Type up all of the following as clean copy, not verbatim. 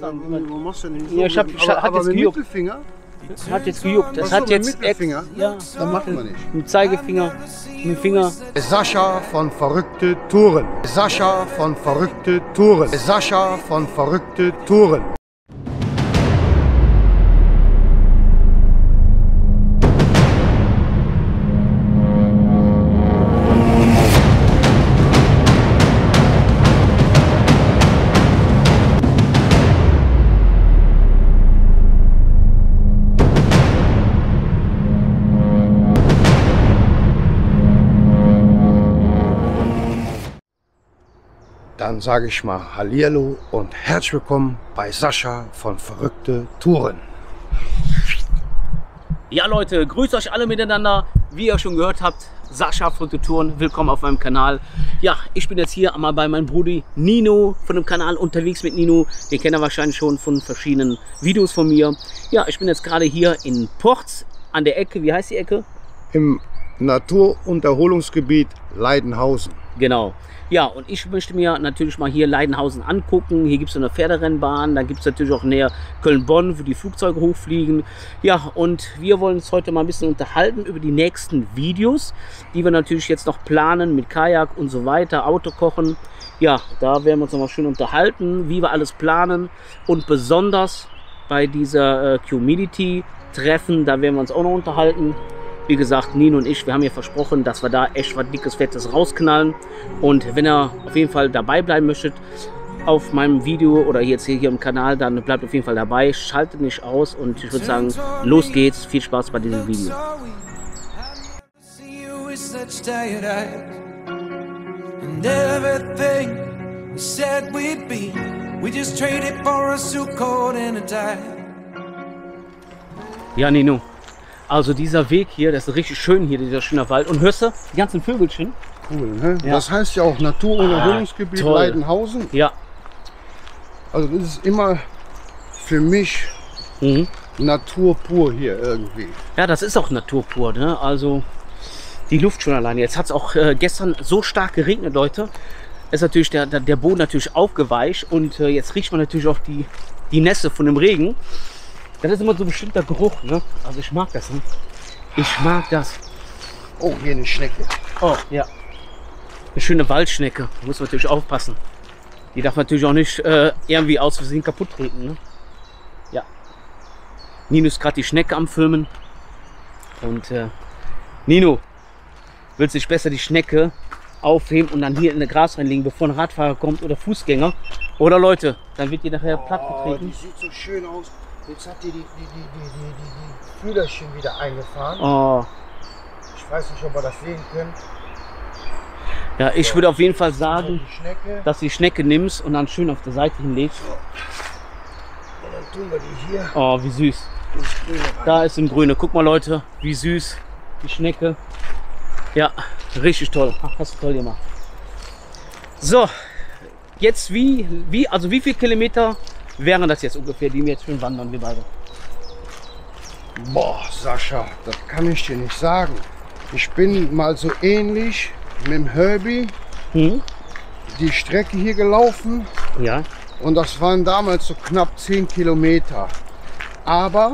Wo machst du denn Ja, hat jetzt gejuckt. Mittelfinger? Hat jetzt gejuckt. Das Ach so, hat jetzt mit Mittelfinger? Ja, Dann macht man nicht. mit Zeigefinger, mit dem Finger. Sascha von Verrückte Touren. Sascha von Verrückte Touren. Sascha von Verrückte Touren. Dann sage ich mal Hallihallo und herzlich willkommen bei Sascha von Verrückte Touren. Ja Leute, grüßt euch alle miteinander. Wie ihr schon gehört habt, Sascha von Verrückte Touren, willkommen auf meinem Kanal. Ja, ich bin jetzt hier einmal bei meinem Bruder Nino von dem Kanal Unterwegs mit Nino. Den kennt ihr wahrscheinlich schon von verschiedenen Videos von mir. Ja, ich bin jetzt gerade hier in Porz an der Ecke. Wie heißt die Ecke? Im Natur- und Erholungsgebiet Leidenhausen. Genau. Ja, und ich möchte mir natürlich mal hier Leidenhausen angucken. Hier gibt es eine Pferderennbahn, dann gibt es natürlich auch näher Köln-Bonn, wo die Flugzeuge hochfliegen. Ja, und wir wollen uns heute mal ein bisschen unterhalten über die nächsten Videos, die wir natürlich jetzt noch planen mit Kajak und so weiter, Autokochen. Ja, da werden wir uns noch mal schön unterhalten, wie wir alles planen. Und besonders bei dieser Community-Treffen, da werden wir uns auch noch unterhalten. Wie gesagt, Nino und ich, wir haben ja versprochen, dass wir da echt was Dickes, Fettes rausknallen. Und wenn ihr auf jeden Fall dabei bleiben möchtet auf meinem Video oder jetzt hier im Kanal, dann bleibt auf jeden Fall dabei, schaltet nicht aus und ich würde sagen, los geht's, viel Spaß bei diesem Video. Ja, Nino. Also dieser Weg hier, das ist richtig schön hier, dieser schöne Wald. Und hörst du, die ganzen Vögelchen? Cool, ne? Ja. Das heißt ja auch Natur- und Erholungsgebiet toll. Leidenhausen. Ja. Also das ist immer für mich Natur pur hier irgendwie. Ja, das ist auch Natur pur, ne? Also die Luft schon alleine. Jetzt hat es auch gestern so stark geregnet, Leute. Ist natürlich der Boden natürlich aufgeweicht und jetzt riecht man natürlich auch die Nässe von dem Regen. Das ist immer so ein bestimmter Geruch, ne? Also ich mag das, ne? Ich mag das. Oh, hier eine Schnecke. Oh, ja. Eine schöne Waldschnecke. Da muss man natürlich aufpassen. Die darf natürlich auch nicht irgendwie aus Versehen kaputt treten, ne? Ja. Nino ist gerade die Schnecke am Filmen. Und Nino, willst du dich besser die Schnecke aufheben und dann hier in der Gras reinlegen, bevor ein Radfahrer kommt oder Fußgänger? Oder Leute, dann wird die nachher platt getreten. Die sieht so schön aus. Jetzt hat die Fühlerchen wieder eingefahren. Oh. Ich weiß nicht, ob wir das sehen können. Ja, ich würde auf jeden Fall sagen, Die Schnecke. dass du die Schnecke nimmst und dann schön auf der Seite hinlegst. Und dann tun wir die hier Oh, wie süß. ins Grüne rein. Da ist im Grüne. Guck mal, Leute, wie süß die Schnecke. Ja, richtig toll. Ach, hast du toll gemacht. So, jetzt wie viel Kilometer wären das jetzt ungefähr, die wir jetzt schön wandern, wir beide? Boah, Sascha, das kann ich dir nicht sagen. Ich bin mal so ähnlich mit dem Herbie die Strecke hier gelaufen Ja. und das waren damals so knapp 10 Kilometer. Aber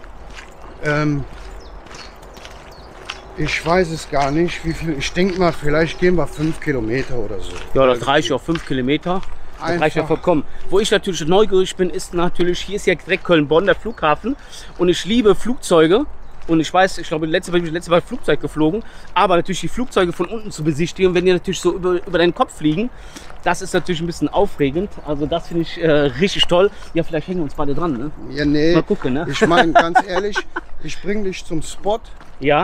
ich weiß es gar nicht, wie viel. Ich denke mal, vielleicht gehen wir 5 Kilometer oder so. Ja, das reicht auch 5 Kilometer. Das reicht ja vollkommen. Wo ich natürlich neugierig bin, ist natürlich, hier ist ja direkt Köln-Bonn, der Flughafen. Und ich liebe Flugzeuge. Und ich weiß, ich glaube, letzte Mal Flugzeug geflogen. Aber natürlich die Flugzeuge von unten zu besichtigen, wenn die natürlich so über deinen Kopf fliegen, das ist natürlich ein bisschen aufregend. Also das finde ich richtig toll. Ja, vielleicht hängen wir uns beide dran, ne? Ja, nee. Mal gucken, ne? Ich meine, ganz ehrlich, ich bringe dich zum Spot. Ja.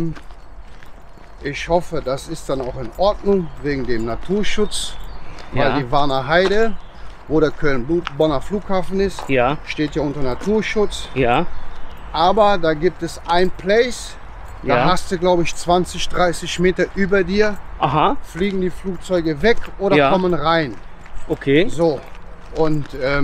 Ich hoffe, das ist dann auch in Ordnung wegen dem Naturschutz. Weil Ja. die Warner Heide, wo der Köln-Bonner Flughafen ist, Ja. steht ja unter Naturschutz. Ja. Aber da gibt es ein Place, da Ja. hast du, glaube ich, 20, 30 Meter über dir, Aha. fliegen die Flugzeuge weg oder Ja. kommen rein. Okay. So, und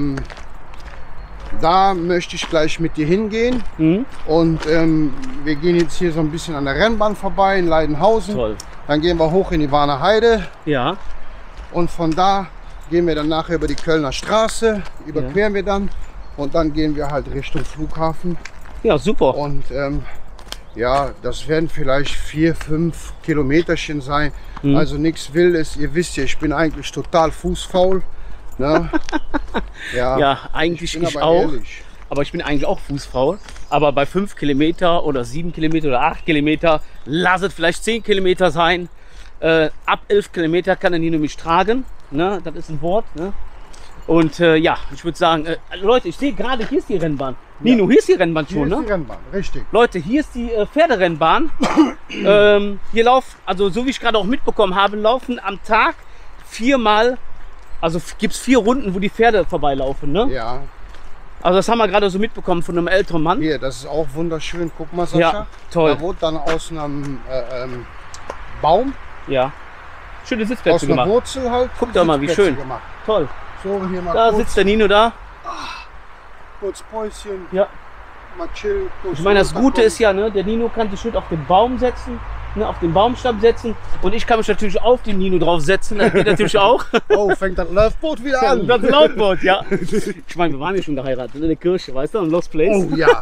da möchte ich gleich mit dir hingehen. Und wir gehen jetzt hier so ein bisschen an der Rennbahn vorbei in Leidenhausen. Toll. Dann gehen wir hoch in die Warner Heide Ja. und von da gehen wir dann nachher über die Kölner Straße, überqueren wir dann und dann gehen wir halt Richtung Flughafen. Ja, super. Und ja, das werden vielleicht 4, 5 Kilometerchen sein. Also nichts Wildes. Ihr wisst ja, ich bin eigentlich total fußfaul. Ne? Ja, eigentlich ich auch. Ehrlich. Aber ich bin eigentlich auch fußfaul. Aber bei 5 Kilometer oder 7 Kilometer oder 8 Kilometer, lass es vielleicht 10 Kilometer sein. Ab 11 Kilometer kann er Nino mich tragen. Ne? Das ist ein Wort. Ne? Und ja, ich würde sagen, Leute, ich sehe gerade, hier ist die Rennbahn. Nino, hier ist die Rennbahn schon, ne? Hier ist die Rennbahn, richtig. Leute, hier ist die Pferderennbahn. Hier laufen, also so wie ich gerade auch mitbekommen habe, laufen am Tag 4-mal, also gibt es 4 Runden, wo die Pferde vorbeilaufen, ne? Ja. Also das haben wir gerade so mitbekommen von einem älteren Mann. Hier, das ist auch wunderschön. Guck mal, Sascha. Ja, toll. Da wurde dann aus einem Baum, ja, schöne Sitzplätze aus einer gemacht. Wurzel halt. Guck doch mal, wie Sitzplätze schön. gemacht. Toll. So, hier mal Da kurz, sitzt der Nino da. kurz Päuschen, Ja. mal chill. Ich meine, das Gute ist ja, ne, der Nino kann sich schön auf den Baum setzen, ne, auf den Baumstamm setzen. Und ich kann mich natürlich auf den Nino drauf setzen. Das geht natürlich auch. Oh, fängt das Loveboat wieder an. Das Lautboot, ja. Ich meine, wir waren ja schon geheiratet in der Kirche, weißt du, im Lost Place. Oh ja.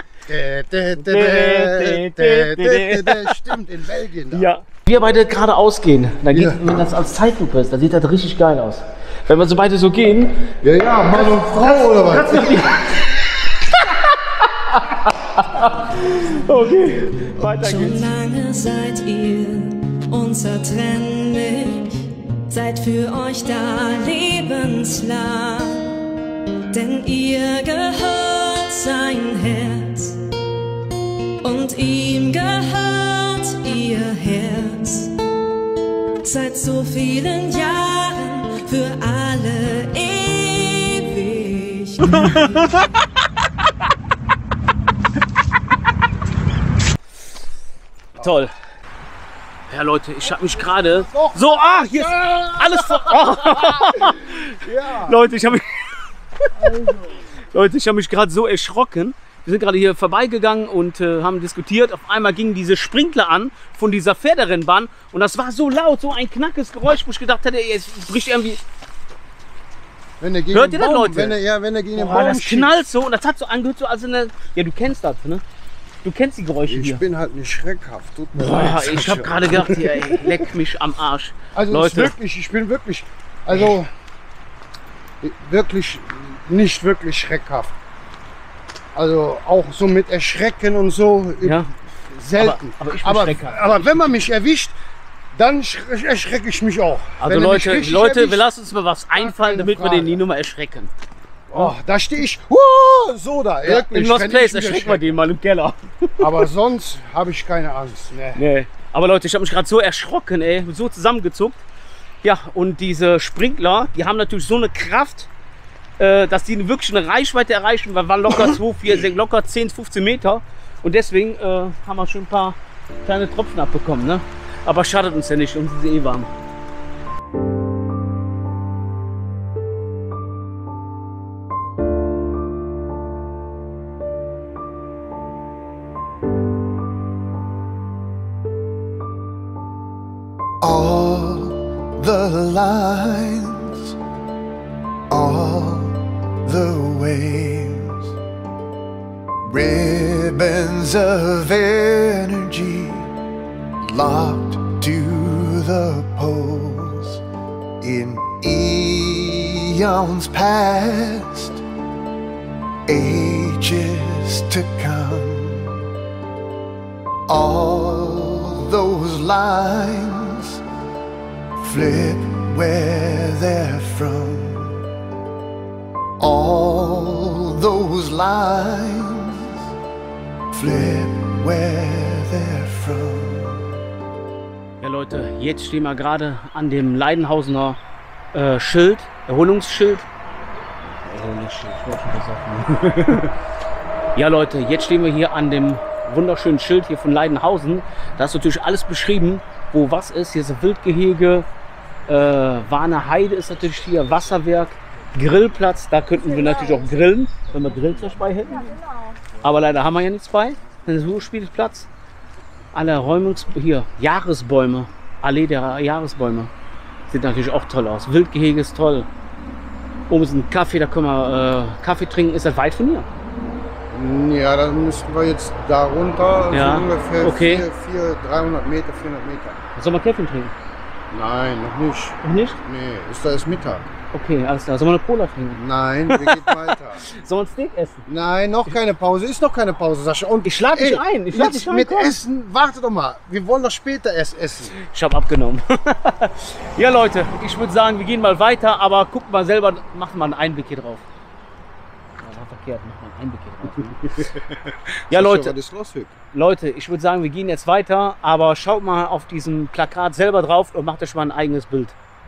Stimmt, in Belgien. Da. Ja. Wir beide gerade ausgehen, dann geht, wenn das als Zeitlupe ist, dann sieht das richtig geil aus. Wenn wir so beide so gehen. Ja, ja, Mann und Frau oder was? Okay, weiter Schon geht's. lange seid ihr unzertrennlich, seid für euch da lebenslang, denn ihr gehört sein Herz und ihm gehört ihr Herz. Seit so vielen Jahren für alle ewig. Toll. Ja Leute, ich habe mich gerade so, hier ist alles vor. Ja. Leute, ich habe mich gerade so erschrocken. Wir sind gerade hier vorbeigegangen und haben diskutiert. Auf einmal gingen diese Sprinkler an von dieser Pferderennbahn und das war so laut, so ein knackes Geräusch, wo ich gedacht hätte, ey, es bricht irgendwie. Wenn er gegen Hört den ihr das, Baum, Leute? wenn er gegen den Boah, Baum das schießt. knallt so und das hat so angehört, so als eine. Ja, du kennst das, ne? Du kennst die Geräusche Ich hier. bin halt nicht schreckhaft. Tut mir Boah, leid, ich habe gerade gedacht, hier, ey, leck mich am Arsch. Also Leute. wirklich, ich bin wirklich, also wirklich nicht wirklich schreckhaft. Also auch so mit Erschrecken und so Ja. selten. Aber ich bin schreckhaft. aber wenn man mich erwischt, dann erschrecke ich mich auch. Also Wenn er mich richtig Leute, erwischt, wir lassen uns mal was einfallen, keine damit wir Frage. den Nino mal erschrecken. oh, da stehe ich, so da, Im wirklich, Lost wenn Place ich mich erschrecken wir den mal im Keller. Aber sonst habe ich keine Angst. Ne. Nee. Aber Leute, ich habe mich gerade so erschrocken, ey, so zusammengezuckt. Ja, und diese Sprinkler, die haben natürlich so eine Kraft, dass die wirklich eine Reichweite erreichen. Wir waren locker 2, 4, locker 10, 15 Meter. Und deswegen haben wir schon ein paar kleine Tropfen abbekommen. Ne? Aber schadet uns ja nicht, uns ist eh warm. All the lines, all the waves, ribbons of energy locked to the poles in eons past, ages to come. All those lines flip where they're from. All those lines flip where they're from. Ja Leute, jetzt stehen wir gerade an dem Leidenhausener Schild, Erholungsschild. Ja Leute, jetzt stehen wir hier an dem wunderschönen Schild hier von Leidenhausen. Da ist natürlich alles beschrieben, wo was ist. Hier ist ein Wildgehege, Warner Heide ist natürlich hier, Wasserwerk, Grillplatz. Da könnten wir natürlich auch grillen, wenn wir Grillzeug bei hätten. Aber leider haben wir ja nichts bei. Ein Spielplatz. Alle Räumungs... Hier, Jahresbäume. Allee der Jahresbäume. Sieht natürlich auch toll aus. Wildgehege ist toll. Oben ist ein Kaffee, da können wir Kaffee trinken. Ist das weit von hier? Ja, dann müssten wir jetzt da runter, Ja, so ungefähr okay. 300 Meter, 400 Meter. Sollen wir Kaffee trinken? Nein, noch nicht. Noch nicht? Nee, da ist Mittag. Okay, alles klar. Sollen wir eine Cola trinken? Nein, wir gehen weiter. Sollen wir ein Steak essen? Nein, noch keine Pause. Ist noch keine Pause, Sascha. Und Ich lade dich ein. Ich lade dich ein. mit Komm. Essen, warte doch mal. Wir wollen doch später erst essen. Ich habe abgenommen. Ja, Leute, ich würde sagen, wir gehen mal weiter, aber guckt mal selber, macht mal einen Einblick hier drauf. Ja, war verkehrt, macht mal einen Einblick hier drauf. Ja, Leute, Was ist los, Hüb? Leute, ich würde sagen, wir gehen jetzt weiter, aber schaut mal auf diesem Plakat selber drauf und macht euch mal ein eigenes Bild.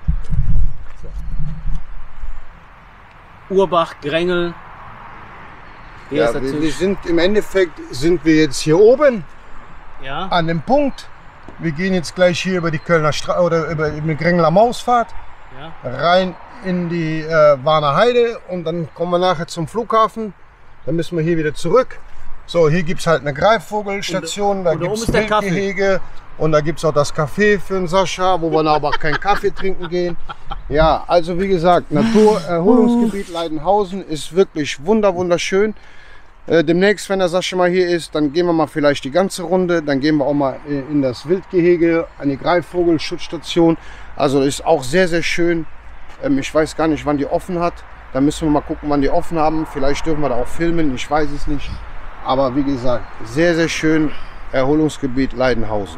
So. Urbach, Grängel. Hier Ja, ist wir natürlich, sind im Endeffekt sind wir jetzt hier oben ja, an dem Punkt. Wir gehen jetzt gleich hier über die Kölner Straße oder über die Grängler Mausfahrt ja. rein in die Warner Heide und dann kommen wir nachher zum Flughafen. Dann müssen wir hier wieder zurück. So, hier gibt es halt eine Greifvogelstation, da und da gibt oben es ist der Kaffee. Wildgehege und da gibt es auch das Café für den Sascha, wo wir dann aber keinen Kaffee trinken gehen. Ja, also wie gesagt, Naturerholungsgebiet Leidenhausen ist wirklich wunderschön. Demnächst, wenn der Sascha mal hier ist, dann gehen wir mal vielleicht die ganze Runde. Dann gehen wir auch mal in das Wildgehege, an die Greifvogelschutzstation. Also ist auch sehr schön. Ich weiß gar nicht, wann die offen hat. Da müssen wir mal gucken, wann die offen haben. Vielleicht dürfen wir da auch filmen, ich weiß es nicht. Aber wie gesagt, sehr schön. Erholungsgebiet Leidenhausen.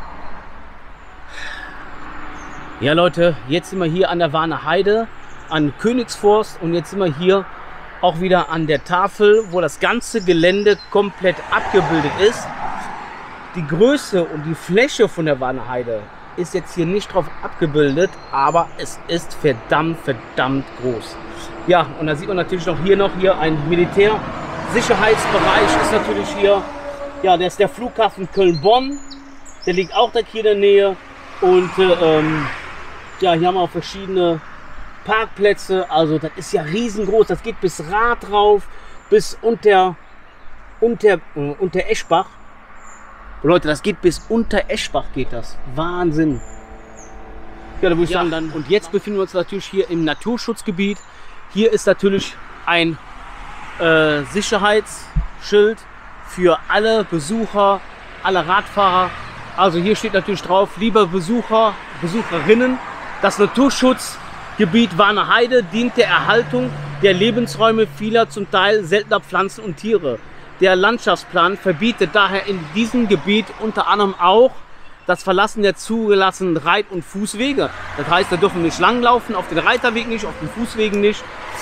Ja, Leute, jetzt sind wir hier an der Warner Heide, an Königsforst und jetzt sind wir hier auch wieder an der Tafel, wo das ganze Gelände komplett abgebildet ist. Die Größe und die Fläche von der Warner Heide ist jetzt hier nicht drauf abgebildet, aber es ist verdammt groß. Ja, und da sieht man natürlich noch hier ein Militärsicherheitsbereich ist natürlich hier. Ja, das ist der Flughafen Köln-Bonn, der liegt auch da hier in der Nähe und ja, hier haben wir auch verschiedene Parkplätze, also das ist ja riesengroß, das geht bis Rathrauf, bis unter Eschbach. Leute, das geht bis unter Eschbach, geht das. Wahnsinn. Ja, da würde ich sagen, dann. Und jetzt befinden wir uns natürlich hier im Naturschutzgebiet. Hier ist natürlich ein Sicherheitsschild für alle Besucher, alle Radfahrer. Also hier steht natürlich drauf, liebe Besucher, Besucherinnen, das Naturschutzgebiet Warner Heide dient der Erhaltung der Lebensräume vieler zum Teil seltener Pflanzen und Tiere. Der Landschaftsplan verbietet daher in diesem Gebiet unter anderem auch das Verlassen der zugelassenen Reit- und Fußwege. Das heißt, da dürfen wir nicht langlaufen, auf den Reiterweg nicht, auf den Fußwegen nicht.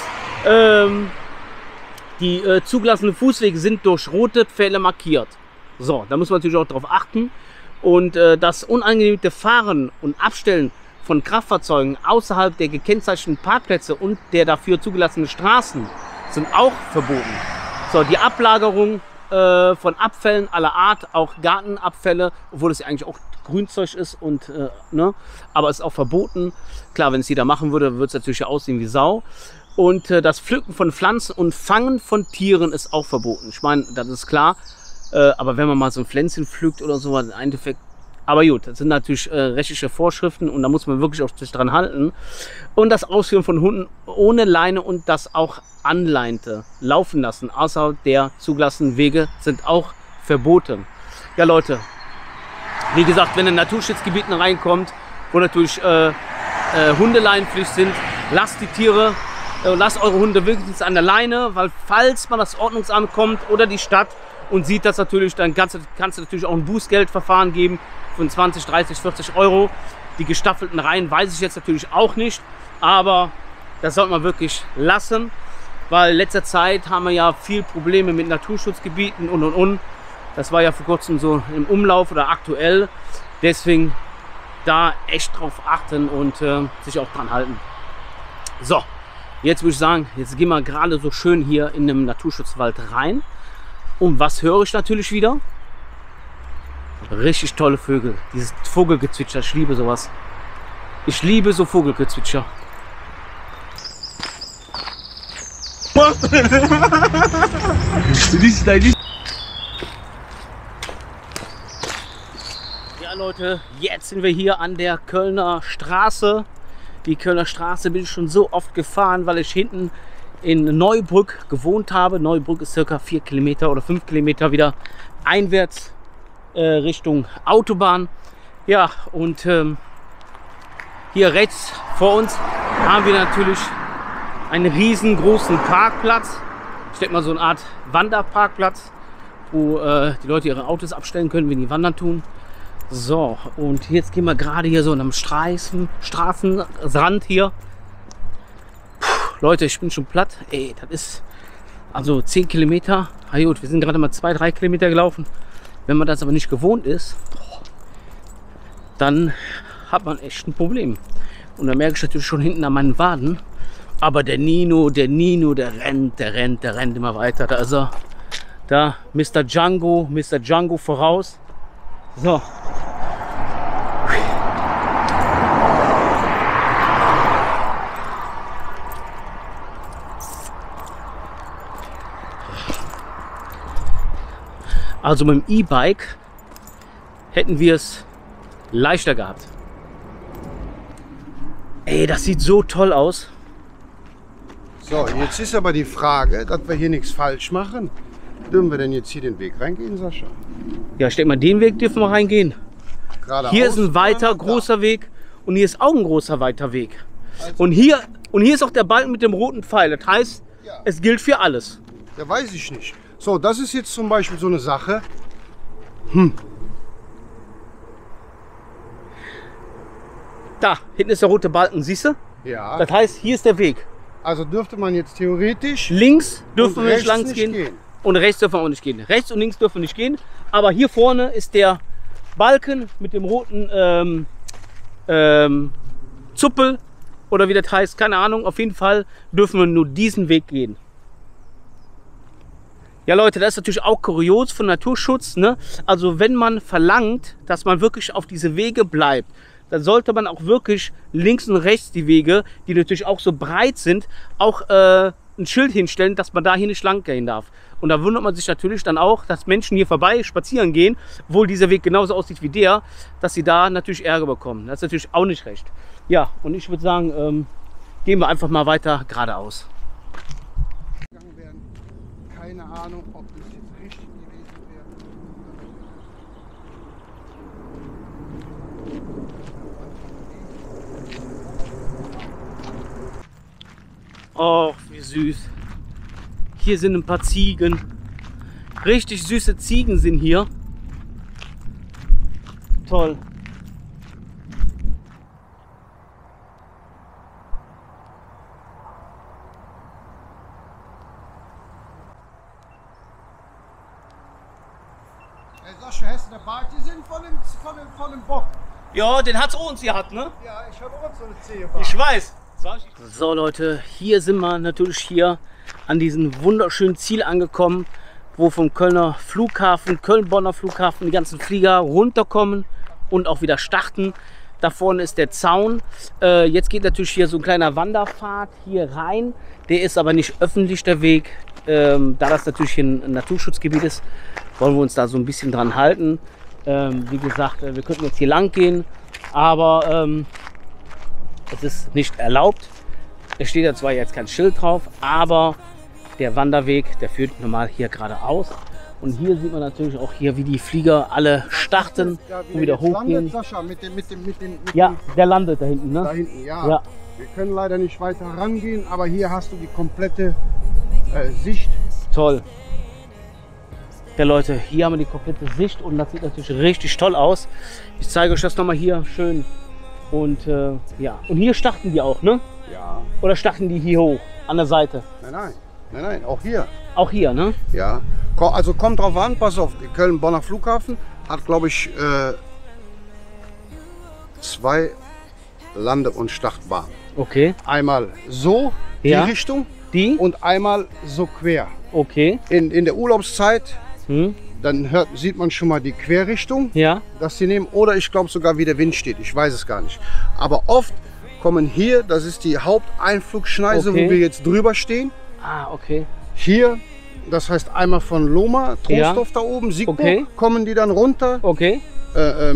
Die zugelassenen Fußwege sind durch rote Pfähle markiert. So, da muss man natürlich auch darauf achten. Und das unangenehme Fahren und Abstellen von Kraftfahrzeugen außerhalb der gekennzeichneten Parkplätze und der dafür zugelassenen Straßen sind auch verboten. So, die Ablagerung von Abfällen aller Art, auch Gartenabfälle, obwohl es ja eigentlich auch Grünzeug ist und ne, aber es ist auch verboten. Klar, wenn es jeder machen würde, würde es natürlich aussehen wie Sau. Und das Pflücken von Pflanzen und Fangen von Tieren ist auch verboten. Ich meine, das ist klar. Aber wenn man mal so ein Pflänzchen pflückt oder so, im Endeffekt. Aber gut, das sind natürlich rechtliche Vorschriften und da muss man wirklich auch sich dran halten. Und das Ausführen von Hunden ohne Leine und das auch Anleinte laufen lassen, außerhalb der zugelassenen Wege, sind auch verboten. Ja, Leute, wie gesagt, wenn in Naturschutzgebieten reinkommt, wo natürlich Hundeleinenpflicht sind, lasst die Tiere, lasst eure Hunde wirklich an der Leine, weil falls mal das Ordnungsamt kommt oder die Stadt und sieht das natürlich, dann kannst du natürlich auch ein Bußgeldverfahren geben von 20, 30, 40 Euro. Die gestaffelten Reihen weiß ich jetzt natürlich auch nicht, aber das sollte man wirklich lassen, weil in letzter Zeit haben wir ja viel Probleme mit Naturschutzgebieten und. Das war ja vor kurzem so im Umlauf oder aktuell, deswegen da echt drauf achten und sich auch dran halten. So, jetzt würde ich sagen, jetzt gehen wir gerade so schön hier in den Naturschutzwald rein. Und was höre ich natürlich wieder? Richtig tolle Vögel. Dieses Vogelgezwitscher, ich liebe sowas. Ich liebe so Vogelgezwitscher. Ja, Leute, jetzt sind wir hier an der Kölner Straße. Die Kölner Straße bin ich schon so oft gefahren, weil ich hinten in Neubrück gewohnt habe. Neubrück ist circa 4 Kilometer oder 5 Kilometer wieder einwärts Richtung Autobahn. Ja, und hier rechts vor uns haben wir natürlich einen riesengroßen Parkplatz. Ich denke mal so eine Art Wanderparkplatz, wo die Leute ihre Autos abstellen können, wenn die wandern tun. So, und jetzt gehen wir gerade hier so an einem Straßenrand hier. Puh, Leute, ich bin schon platt. Ey, das ist also 10 Kilometer. Ah, gut, wir sind gerade mal 2-3 Kilometer gelaufen. Wenn man das aber nicht gewohnt ist, dann hat man echt ein Problem. Und da merke ich natürlich schon hinten an meinen Waden. Aber der Nino, der rennt immer weiter. Da ist er. Da, Mr. Django voraus. So. Also mit dem E-Bike hätten wir es leichter gehabt. Ey, das sieht so toll aus. So, jetzt ist aber die Frage, dass wir hier nichts falsch machen. Dürfen wir denn jetzt hier den Weg reingehen, Sascha? Ja, ich denke mal, den Weg dürfen wir reingehen. Geradeaus Hier ist ein weiter, oder großer Weg und hier ist auch ein großer, weiter Weg. Und hier ist auch der Balken mit dem roten Pfeil. Das heißt, Ja. es gilt für alles. Ja, weiß ich nicht. So, das ist jetzt zum Beispiel so eine Sache. Da, hinten ist der rote Balken, siehst du? Ja. Das heißt, hier ist der Weg. Also dürfte man jetzt theoretisch Links dürfen und wir nicht rechts lang nicht gehen. gehen. Und rechts dürfen wir auch nicht gehen. Rechts und links dürfen wir nicht gehen. Aber hier vorne ist der Balken mit dem roten Zuppel oder wie das heißt, keine Ahnung. Auf jeden Fall dürfen wir nur diesen Weg gehen. Ja Leute, das ist natürlich auch kurios von Naturschutz, ne? Also wenn man verlangt, dass man wirklich auf diese Wege bleibt, dann sollte man auch wirklich links und rechts die Wege, die natürlich auch so breit sind, auch ein Schild hinstellen, dass man da hier nicht lang gehen darf. Und da wundert man sich natürlich dann auch, dass Menschen hier vorbei spazieren gehen, obwohl dieser Weg genauso aussieht wie der, dass sie da natürlich Ärger bekommen. Das ist natürlich auch nicht recht. Ja, und ich würde sagen, gehen wir einfach mal weiter geradeaus. Keine Ahnung, ob das jetzt richtig gewesen wäre. Oh, wie süß. Hier sind ein paar Ziegen. Richtig süße Ziegen sind hier. Toll. Hey Sascha, hast du den Bart gesehen von dem Bock? Ja, den hat's uns gehabt, ne? Ja, ich habe auch so eine Zehe. Ich weiß. So Leute, hier sind wir natürlich hier an diesem wunderschönen Ziel angekommen, wo vom Kölner Flughafen, Köln-Bonner Flughafen, die ganzen Flieger runterkommen und auch wieder starten. Da vorne ist der Zaun. Jetzt geht natürlich hier so ein kleiner Wanderpfad hier rein. Der ist aber nicht öffentlich, der Weg. Da das natürlich hier ein Naturschutzgebiet ist, wollen wir uns da so ein bisschen dran halten. Wie gesagt, wir könnten jetzt hier lang gehen, aber es ist nicht erlaubt. Es steht ja zwar jetzt kein Schild drauf, aber der Wanderweg, der führt normal hier geradeaus. Und hier sieht man natürlich auch hier, wie die Flieger alle starten und wieder hochgehen. Sascha, Ja, der landet da hinten, da ne? hinten, ja. Ja. Wir können leider nicht weiter rangehen, aber hier hast du die komplette Sicht. Toll. Ja Leute, hier haben wir die komplette Sicht und das sieht natürlich richtig toll aus. Ich zeige euch das nochmal hier schön. Und ja, und hier starten die auch, ne? Ja. Oder starten die hier hoch, an der Seite? Nein, auch hier. Auch hier, ne? Ja. Also kommt drauf an, pass auf, der Köln-Bonner Flughafen hat, glaube ich, 2 Lande- und Startbahnen. Okay. Einmal so, die Ja. Richtung, Die? und einmal so quer. Okay. In der Urlaubszeit, Hm. dann sieht man schon mal die Querrichtung, Ja. dass sie nehmen. Oder ich glaube sogar, wie der Wind steht. Ich weiß es gar nicht. Aber oft kommen hier, das ist die Haupteinflugschneise, Okay. wo wir jetzt drüber stehen. Ah, okay. Hier, das heißt einmal von Loma, Troisdorf da oben, Siegburg, Okay. kommen die dann runter. Okay.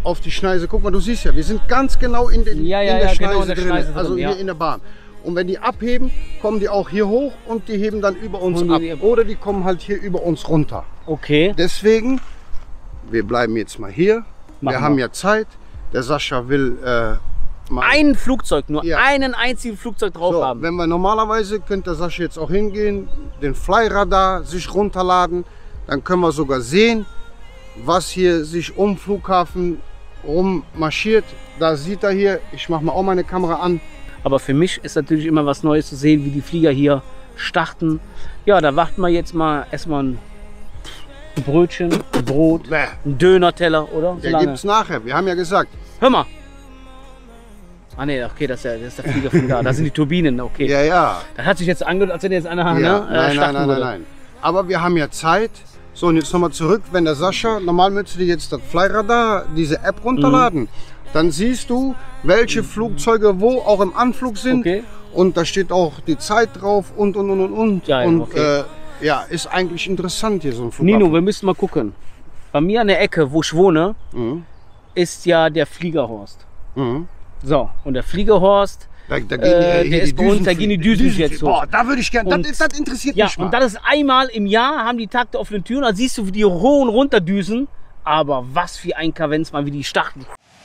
auf die Schneise. Guck mal, du siehst ja, wir sind ganz genau in der Schneise genau in der drin. Schneise Also drin, hier ja. in der Bahn. Und wenn die abheben, kommen die auch hier hoch und die heben dann über uns ab. Oder die kommen halt hier über uns runter. Okay. Deswegen, wir bleiben jetzt mal hier. Wir haben ja Zeit. Der Sascha will mal Ein Flugzeug, nur Ja. einen einzigen Flugzeug drauf so, haben. wenn wir normalerweise, könnte der Sascha jetzt auch hingehen, den Flyradar sich runterladen. Dann können wir sogar sehen, was hier sich um Flughafen rum marschiert. Da sieht er hier, ich mache mal auch meine Kamera an. Aber für mich ist natürlich immer was Neues zu sehen, wie die Flieger hier starten. Ja, da warten wir jetzt mal erstmal ein Brötchen, ein Brot, Bäh. ein Döner-Teller, oder? So Der lange. gibt's nachher. Wir haben ja gesagt. Hör mal! Ah ne, okay, das ist der Flieger von da. Da sind die Turbinen, okay. Ja, ja. Das hat sich jetzt angehört, als wenn jetzt einer Ja, nein, starten nein, würde. nein. Aber wir haben ja Zeit. So, und jetzt nochmal zurück. Wenn der Sascha, normal müsstest du dir jetzt das Flyradar, diese App runterladen. Dann siehst du, welche Flugzeuge wo auch im Anflug sind. Okay. Und da steht auch die Zeit drauf und. Ja, und okay. ja, ist eigentlich interessant hier so ein Flughafen. Nino, wir müssen mal gucken. Bei mir an der Ecke, wo ich wohne, ist ja der Fliegerhorst. Mhm. So, und der Fliegerhorst, Da gehen der hier ist bei uns, da gehen die Düsen jetzt hoch. Boah, da würde ich gerne, Und- das interessiert ja, mich mal. und das ist einmal im Jahr, haben die Takte offene Türen, da siehst du, wie die hohen runterdüsen. Aber was für ein Kavenz, mal wie die starten.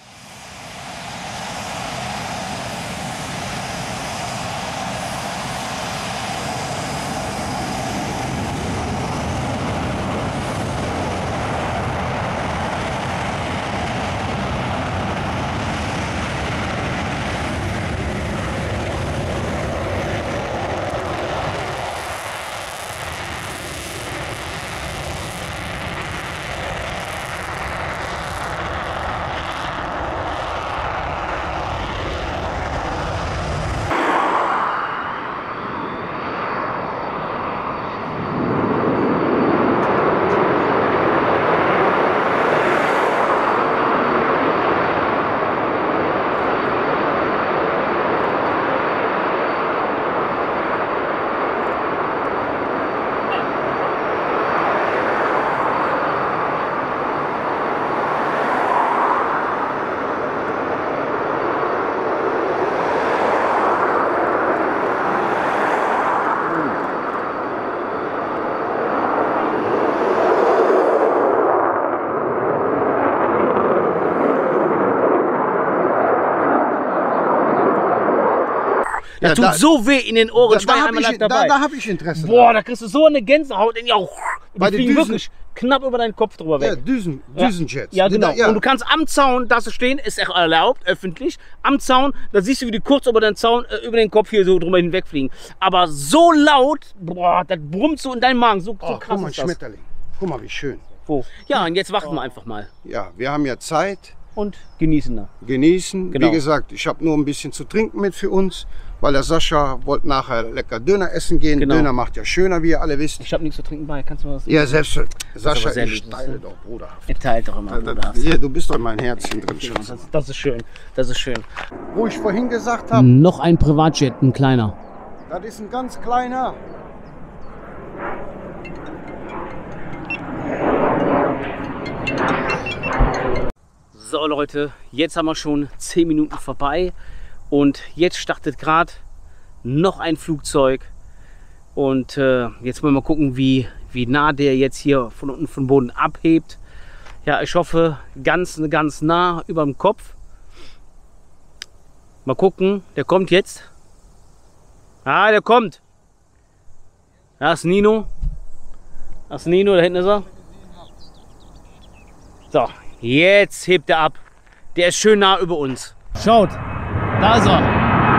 Das tut so weh in den Ohren. Ich war ja einmal live dabei. Da habe ich Interesse. Boah, da kriegst du so eine Gänsehaut in die Augen. Bei Die den fliegen Düsen- wirklich knapp über deinen Kopf drüber Ja, weg. Düsenjets. Ja, genau. Ja. Und du kannst am Zaun, da zu stehen, ist auch erlaubt, öffentlich. Am Zaun, da siehst du, wie die kurz über den Zaun, über den Kopf hier so drüber hinwegfliegen. Aber so laut, boah, das brummt so in deinem Magen. So Oh, krass guck mal, ein ist das. Schmetterling. Guck mal, wie schön. Wo? Ja, und jetzt warten wir einfach mal Ja, wir haben ja Zeit, und genießen da. genießen. Genau. Wie gesagt, ich habe nur ein bisschen zu trinken mit für uns, weil der Sascha wollte nachher lecker Döner essen gehen. Genau. Döner macht ja schöner, wie ihr alle wisst. Ich habe nichts zu trinken bei. Kannst du mir was? Ja, selbstverständlich. Sascha, aber sehr ich lieb, teile das, doch, bruderhaft. Er teilt doch immer, Bruder. Hier, du bist doch in mein Herzchen drin, Schatz. Das ist schön. Das ist schön. Wo ich vorhin gesagt habe, Noch ein Privatjet, ein kleiner. das ist ein ganz kleiner. So Leute, jetzt haben wir schon 10 Minuten vorbei und jetzt startet gerade noch ein Flugzeug und jetzt wollen wir mal gucken, wie nah der jetzt hier von unten vom Boden abhebt. Ja, ich hoffe ganz nah über dem Kopf. Mal gucken, der kommt jetzt. Ah, der kommt. Da ist Nino. Das ist Nino, da hinten ist er. So, jetzt hebt er ab. Der ist schön nah über uns. Schaut, da ist er.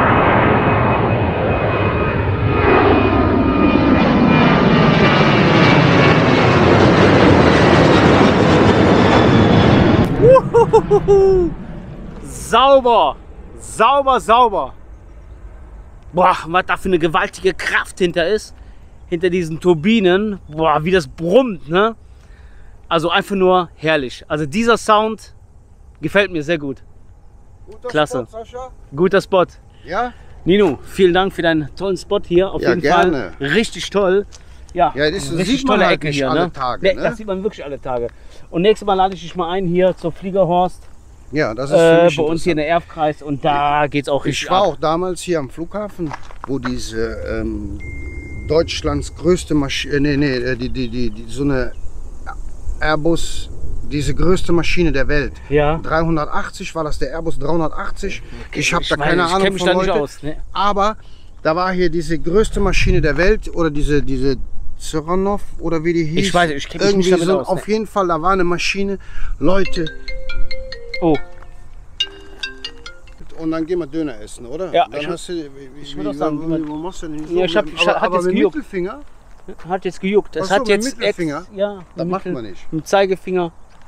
Uhuhuhu. Sauber, sauber. Boah, was da für eine gewaltige Kraft hinter ist. Hinter diesen Turbinen. Boah, wie das brummt, ne? Also einfach nur herrlich. Also dieser Sound gefällt mir sehr gut. Guter Klasse. Spot, Sascha. Guter Spot. Ja? Nino, vielen Dank für deinen tollen Spot hier. Auf Ja, jeden gerne. Fall richtig toll. Ja, Ja, das richtig sieht man tolle halt Ecke nicht hier. alle Ne? Tage, Nee, ne? das sieht man wirklich alle Tage. Und nächstes Mal lade ich dich mal ein hier zur Fliegerhorst. Ja, das ist für mich bei uns hier in der Erfkreis und da geht es auch richtig Ich war ab. auch damals hier am Flughafen, wo diese Deutschlands größte Maschine, so eine Airbus, diese größte Maschine der Welt. Ja. 380 war das, der Airbus 380. Ich habe da keine Ich Ahnung kenn mich von da nicht heute. aus, ne? Aber da war hier diese größte Maschine der Welt oder diese Zeranov oder wie die hieß. Ich weiß, ich kenn mich Irgendwie nicht damit so, aus, auf ne? jeden Fall, da war eine Maschine, Leute. Oh, Und dann gehen wir Döner essen, oder? Ja, Dann ich hast du, würd auch sagen, wo machst du denn so? Ja, ich hab aber jetzt mit gejuckt. Mittelfinger, hat jetzt gejuckt. Das Ach so, hat mit jetzt Mittelfinger? Ja, das mit macht Mittel- man nicht. Mit dem Zeigefinger.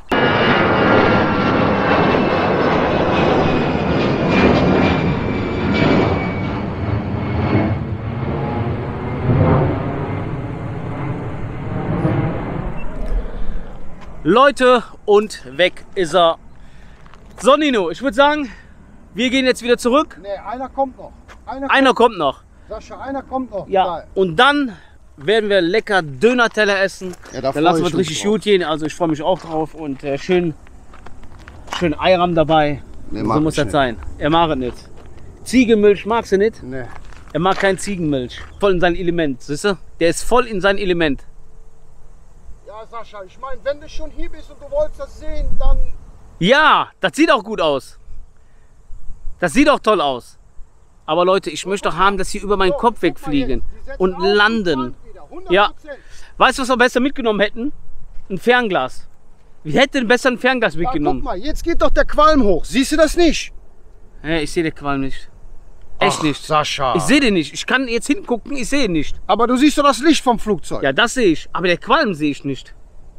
Leute, und weg ist er. So, Nino, ich würde sagen, wir gehen jetzt wieder zurück. Nee, einer kommt noch. Einer kommt noch. Sascha, einer kommt noch. Ja, Geil. und dann werden wir lecker Döner-Teller essen. Ja, da Dann lassen freu wir ich es mich richtig drauf. gut gehen. Also ich freue mich auch drauf und schön Eiram dabei. Nee, So mag muss ich das nicht. sein. Er mag es nicht. Ziegenmilch magst du nicht? Nee. Er mag kein Ziegenmilch. Voll in sein Element, siehst du? Der ist voll in sein Element. Ja, Sascha, ich meine, wenn du schon hier bist und du wolltest das sehen, dann... Ja, das sieht auch gut aus. Das sieht auch toll aus. Aber Leute, ich möchte doch haben, dass sie über meinen So, Kopf guck mal wegfliegen jetzt, die setzen und auf landen. wieder, 100%. Ja. Weißt du, was wir besser mitgenommen hätten? Ein Fernglas. Wir hätten besser ein Fernglas Ja, guck mitgenommen. mal, jetzt geht doch der Qualm hoch. Siehst du das nicht? Ja, ich sehe den Qualm nicht. Echt Ach, nicht. Sascha. Ich sehe den nicht. Ich kann jetzt hingucken, ich sehe ihn nicht. Aber du siehst doch das Licht vom Flugzeug. Ja, das sehe ich. Aber der Qualm sehe ich nicht.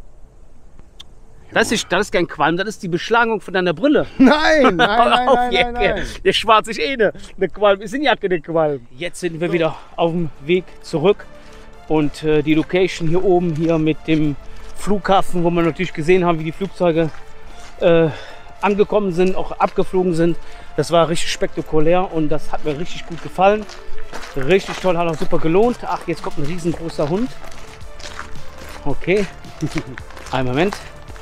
Das ist kein Qualm, das ist die Beschlagung von deiner Brille. Nein, nein, nein, Auf nein, die nein, Ecke. nein. Der schwarz ist eh ne Qualm. Ist in Jacke der Qualm. Jetzt sind wir wieder auf dem Weg zurück. Und die Location hier oben, hier mit dem Flughafen, wo wir natürlich gesehen haben, wie die Flugzeuge angekommen sind, auch abgeflogen sind. Das war richtig spektakulär und das hat mir richtig gut gefallen. Richtig toll, hat auch super gelohnt. Ach, jetzt kommt ein riesengroßer Hund. Okay, einen Moment.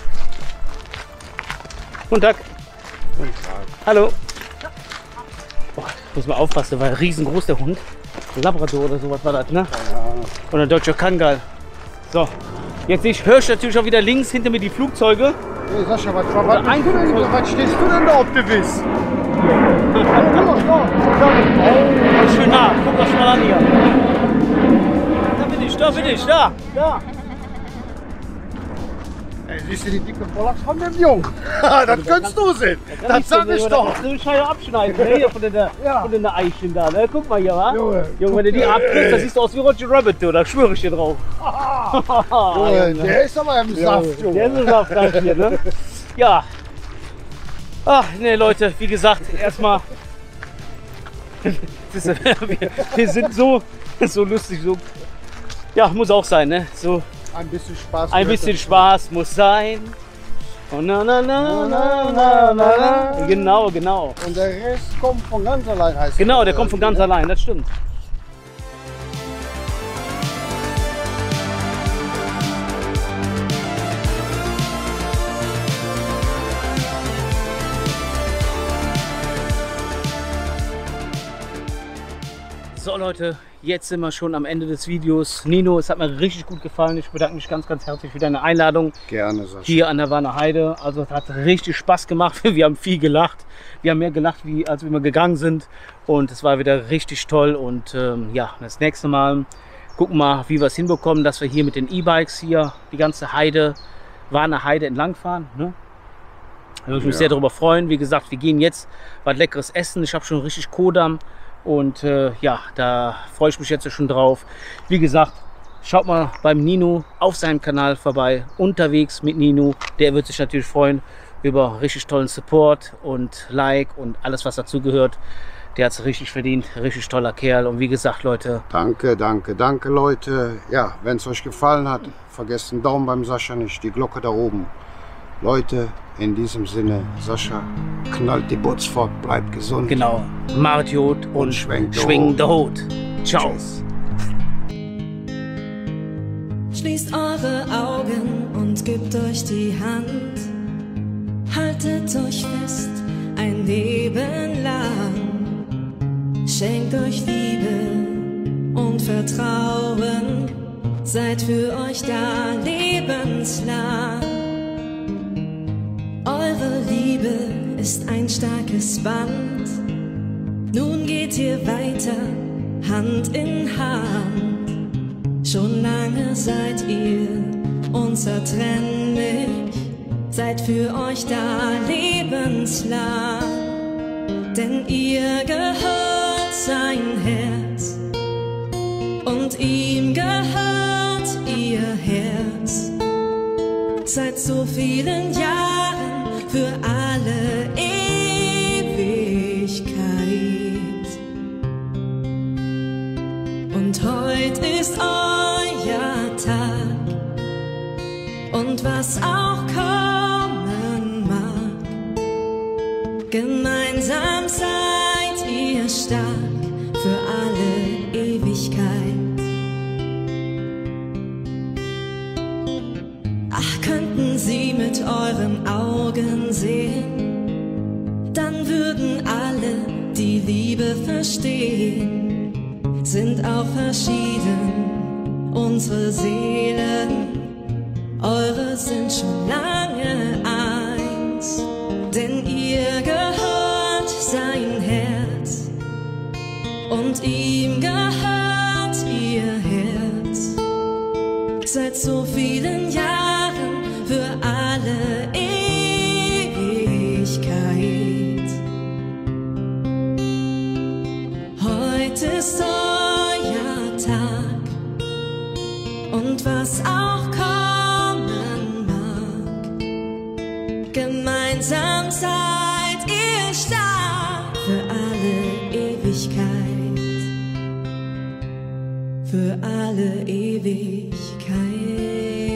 Guten Tag. Hallo. Boah, muss man aufpassen, weil riesengroß der Hund. Labrador oder sowas war das, ne? Oder deutscher Kangal. So, jetzt höre ich natürlich auch wieder links hinter mir die Flugzeuge. Hey, Sascha, was stehst du denn da auf der Wiss? Oh, schön nah. Guck das mal an hier. Da bin ich, da. Ey, siehst du die dicke Vorlachs von dem Jungen? Das könntest du sehen. Das sag ich doch. Du musst ja abschneiden, ne? Hier von den Eichen da, ne? Guck mal hier, wa? Junge. Junge, wenn du die abkriegst, dann siehst du aus wie Roger Rabbit, du. Da schwöre ich dir drauf. Junge, der ist aber im Saft, Junge. Der ist im Saft gleich hier, ne? Ja. Ach, ne, Leute, wie gesagt, erstmal. wir sind so lustig, so. Ja, muss auch sein, ne? So. Ein bisschen Spaß. Ein bisschen Spaß muss sein. Oh, na, na, na, na, na, na. Genau. Und der Rest kommt von ganz allein, heißt Genau, es. der kommt von ganz allein, das stimmt. So Leute, jetzt sind wir schon am Ende des Videos. Nino, es hat mir richtig gut gefallen. Ich bedanke mich ganz, ganz herzlich für deine Einladung Gerne, Sascha. hier an der Warner Heide. Also es hat richtig Spaß gemacht. Wir haben viel gelacht. Wir haben mehr gelacht, als wir gegangen sind. Und es war wieder richtig toll. Und ja, das nächste Mal gucken wir mal, wie wir es hinbekommen, dass wir hier mit den E-Bikes hier die ganze Heide, Warner Heide entlangfahren. Ne? Da würde ich mich sehr darüber freuen. Wie gesagt, wir gehen jetzt was Leckeres essen. Ich habe schon richtig Kodam. Und ja, da freue ich mich jetzt schon drauf. Wie gesagt, schaut mal beim Nino auf seinem Kanal vorbei. Unterwegs mit Nino. Der wird sich natürlich freuen über richtig tollen Support und Like und alles, was dazugehört. Der hat es richtig verdient. Richtig toller Kerl. Und wie gesagt, Leute. Danke, Leute. Ja, wenn es euch gefallen hat, vergesst den Daumen beim Sascha nicht, die Glocke da oben. Leute, in diesem Sinne, Sascha, knallt die Butz fort, bleibt gesund. Genau. Martiot und schwingt der Hut. Ciao. Tschüss. Schließt eure Augen und gebt euch die Hand. Halt haltet euch fest ein Leben lang, schenkt euch Liebe und Vertrauen, seid für euch da lebenslang. Eure Liebe ist ein starkes Band, nun geht ihr weiter, Hand in Hand. Schon lange seid ihr unzertrennlich, seid für euch da lebenslang. Denn ihr gehört sein Herz und ihm gehört ihr Herz. Seit so vielen Jahren für alle Ewigkeit. Und heute ist euer Tag, und was auch kommen mag, gemeinsam seid ihr stark für alle Ewigkeit. Ach, könnten sie mit euren Augen sehen, dann würden alle die Liebe verstehen. Sind auch verschieden unsere Seelen, eure sind schon lange eins. Denn ihr gehört sein Herz und ihm gehört ihr Herz. Seit so vielen Jahren für alle Ewigkeit. Heute ist euer Tag, und was auch kommen mag, gemeinsam seid ihr stark für alle Ewigkeit. Für alle Ewigkeit.